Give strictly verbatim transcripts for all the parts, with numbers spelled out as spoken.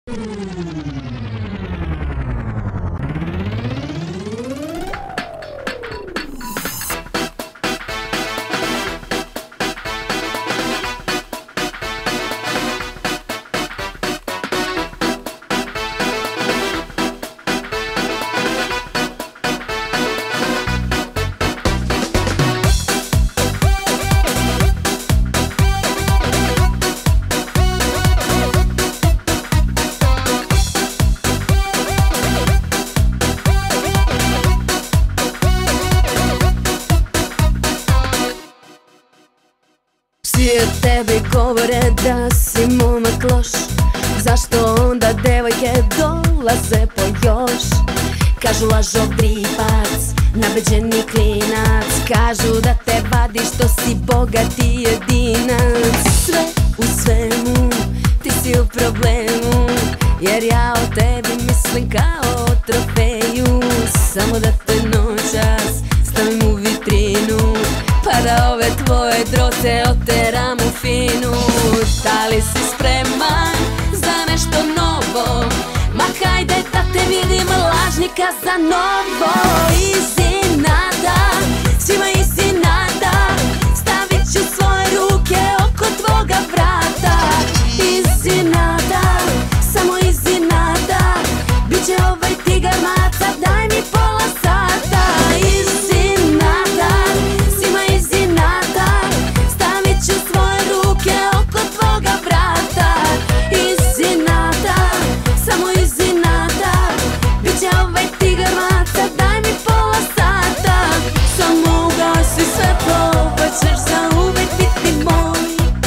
Svi o tebi govore da si momak loš, zašto onda devojke dolaze po još? Kažu lažov dripac, nabeđeni klinac, kažu da te vadi što si bogati jedinac. Sve u svemu, ti si u problemu, jer ja o tebi mislim kao o trofeju. Samo da te noćas stavim u vitrinu, pa da ove tvoje droce oteram u finu. Da li si spreman za nešto novo? Ma hajde da te vidim lažnika za novo. Iznenada, svima iznenada, stavit ću svoje ruke oko tvoga vrata. Iznenada, samo iznenada, bit će ovaj tigar maca, daj mi pola sata. Iznenada, svima iznenada, stavit ću svoje ruke oko tvoga vrata. Iznenada, samo iznenada, bit će ovaj tigar maca, daj mi pola sata. Samo ugasi svetlo, pa ćeš zauvek biti moj.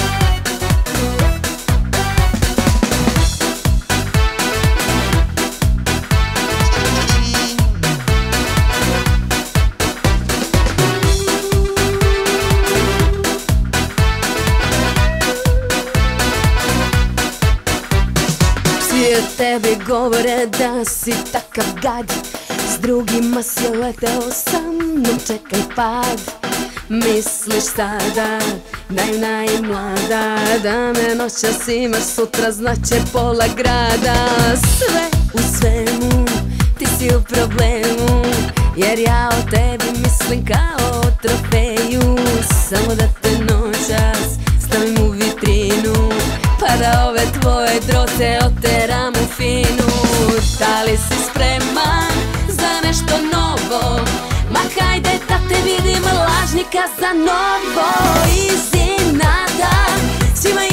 Svi o tebi govore da si takav gad, s drugima si leteo, sa mnom čekaj pad. Misliš sada, naivna i mlada, da me noćas imaš, sutra znaće pola grada. Sve u svemu, ti si u problemu, jer ja o tebi mislim kao o trofeju. Samo da te noćas stavim u vitrinu, pa da ove tvoje droce oteram u finu. Da li si spreman za nešto novo? Ma hajde da te vidim lažnika za novo. Iznenada, svima